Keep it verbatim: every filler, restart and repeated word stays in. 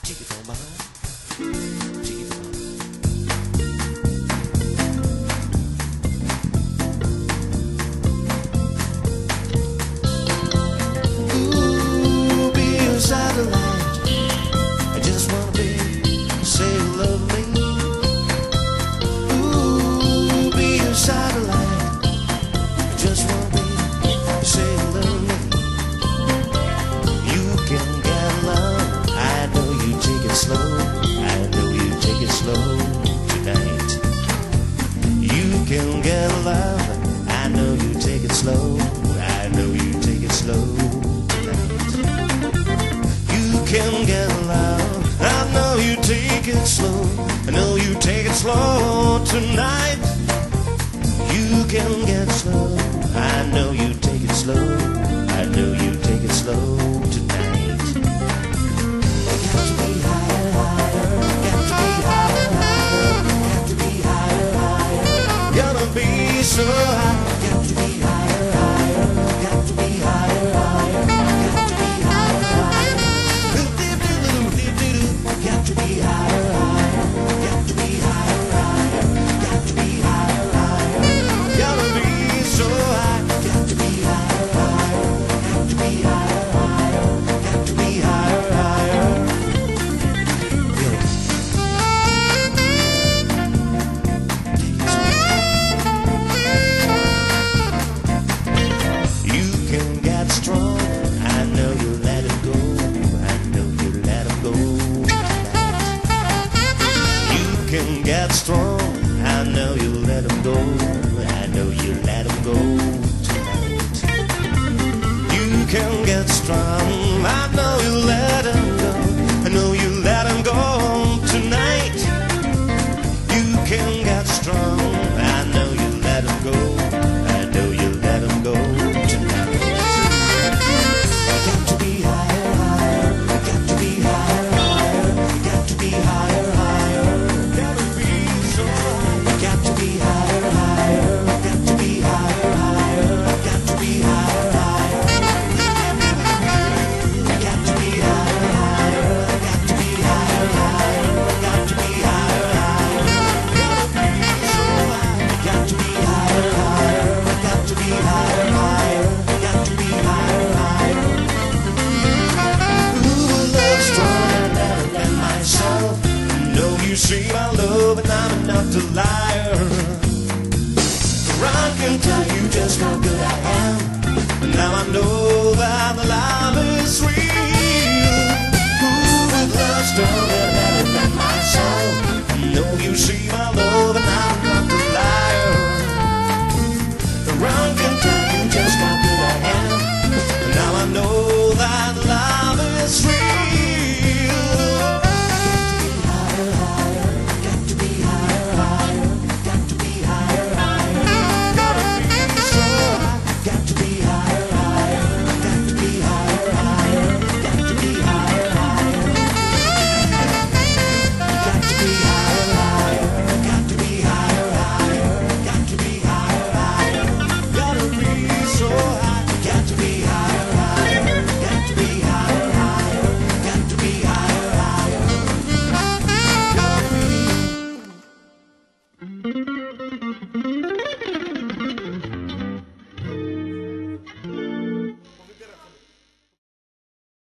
Take it from behind. Take it from behind. Ooh, be a satellite. I just wanna be, say you love me. Ooh, be a satellite. I just wanna be, say you love me. You can get love. I know you take it slow. I know you take it slow tonight. You can get love. I know you take it slow. I know you take it slow tonight. You can get love. I know you take it slow. I know you take it slow tonight. You can get slow. I know you take it slow. I know you take it slow tonight. Got to be higher, higher. Got to be higher, higher. Got to be higher, higher. Gotta be so high. Got to be higher, higher. Got to be higher, higher. Got to be higher, higher. Got to be higher, higher. Got to be higher, higher. Got to be higher, higher. Gotta be so high. Got to be higher, higher. Got to be higher, higher. Got to be higher, higher. You can get strong. I know you let it go. I know you let it go tonight. You can get strong. I know you let him go. I know you let him go tonight. You can get strong. I know you let him go. I know you let him go tonight. You can get strong. I know you let him go. I know you let him go tonight. Got to be higher, higher. Got to be higher, higher. Got to be higher, higher. Gotta be so high. Got to be higher, higher. Got to be higher, higher. Got to be higher, higher. Got to be higher, higher. Got to be higher, higher. Got to be higher, higher. Gotta be so high. Got to be higher, higher. Got to be higher, higher. Got to be higher, higher. Ooh, love stronger than myself. Know you see my love and I'm enough to liar. I can tell you just how good I am. Now I know that the lie